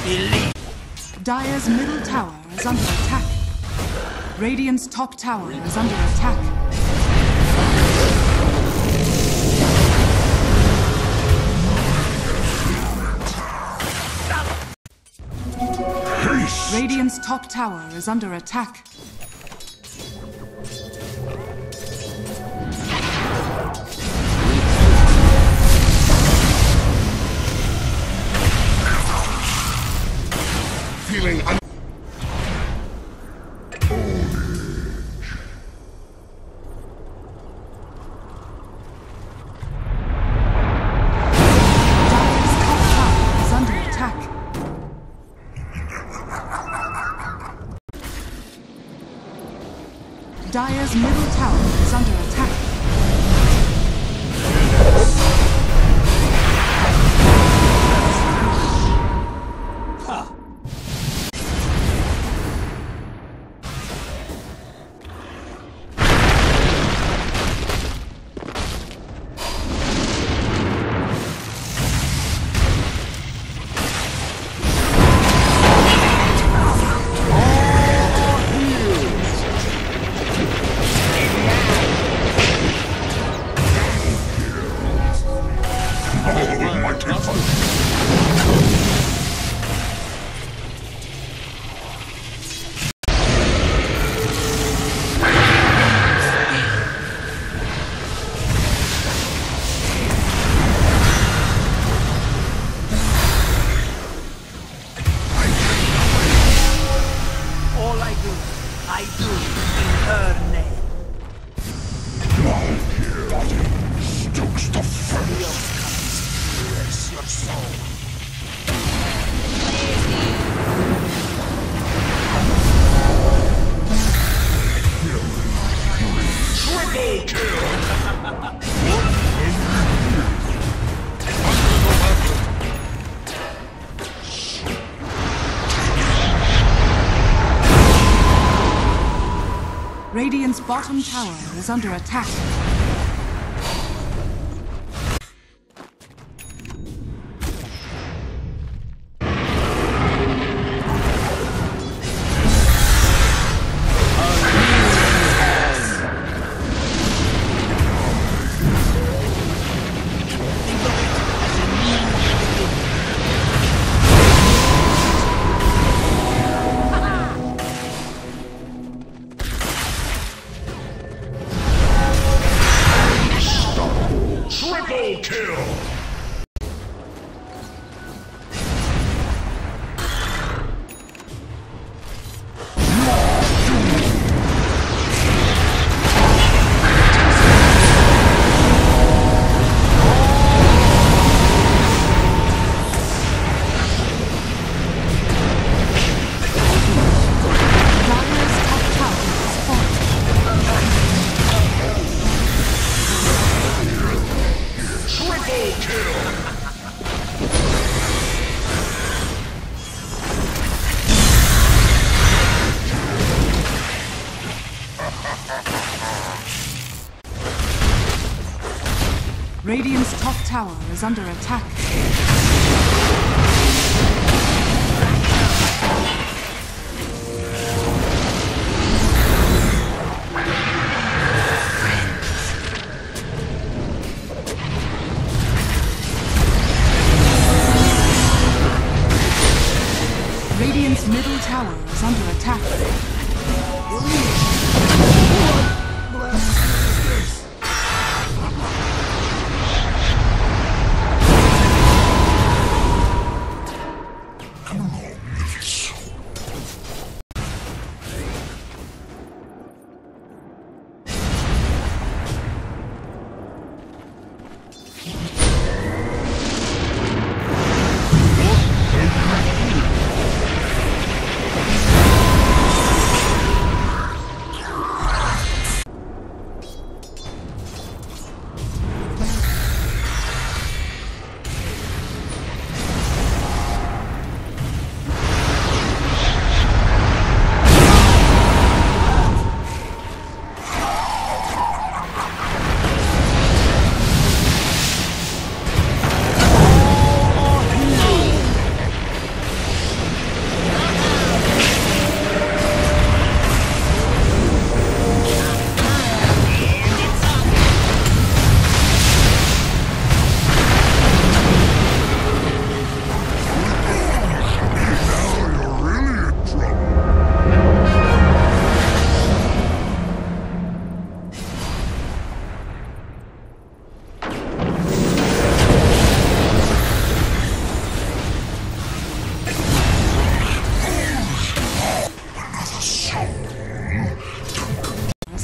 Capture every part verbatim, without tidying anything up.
Dire's middle tower is under attack. Radiant's top tower is under attack. Radiant's top tower is under attack. Feeling un- Dire's middle tower is under attack. Radiant's bottom tower is under attack. Radiant's top tower is under attack. Radiant's middle tower is under attack.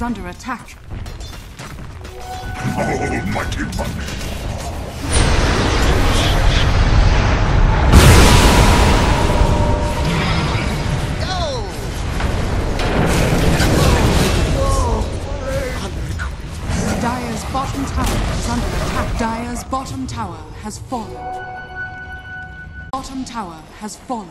under attack. Almighty One. Dire's bottom tower is under attack. Dire's bottom tower has fallen. Bottom tower has fallen.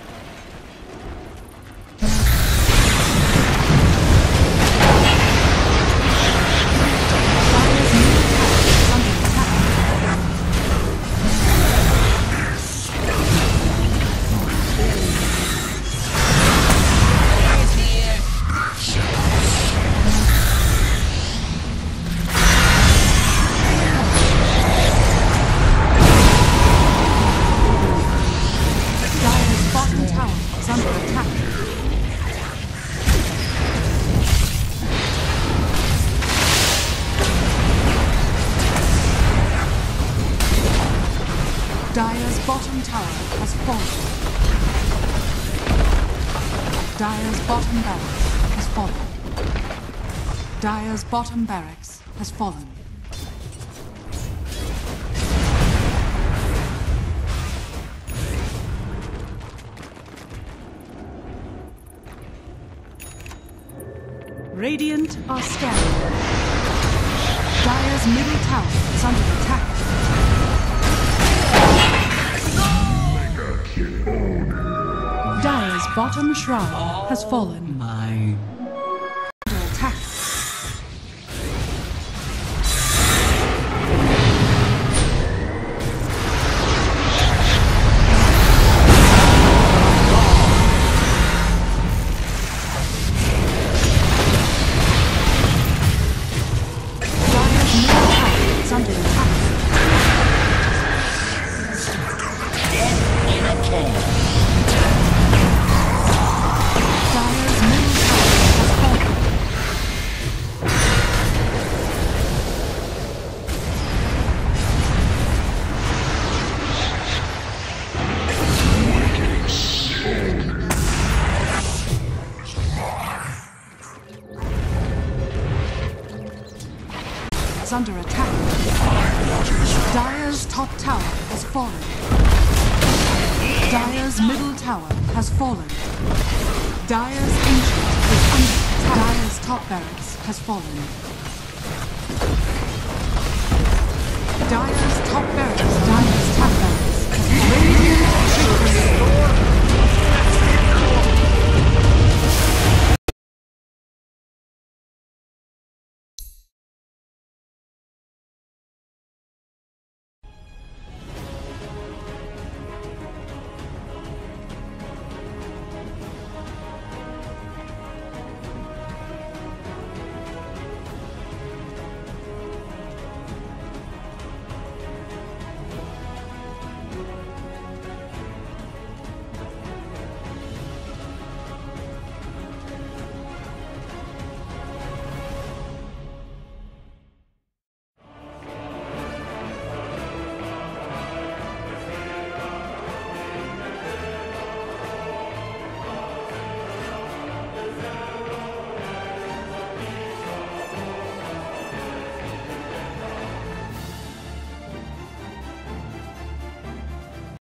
Dire's middle tower is under attack. Dire's bottom tower is under attack. Dire's bottom tower has fallen. Dire's bottom barracks has fallen. Dire's bottom barracks has fallen. Radiant are scanning. Dire's middle tower is under attack. Dire's bottom shrine has fallen. My Under attack. Dire's middle tower is under attack. in a cage. Dire's middle tower has fallen. Is under attack. Dire's top tower has fallen. Dire's middle tower has fallen. Dire's ancient is under attack. Dire's top barracks has fallen. Dire's top barracks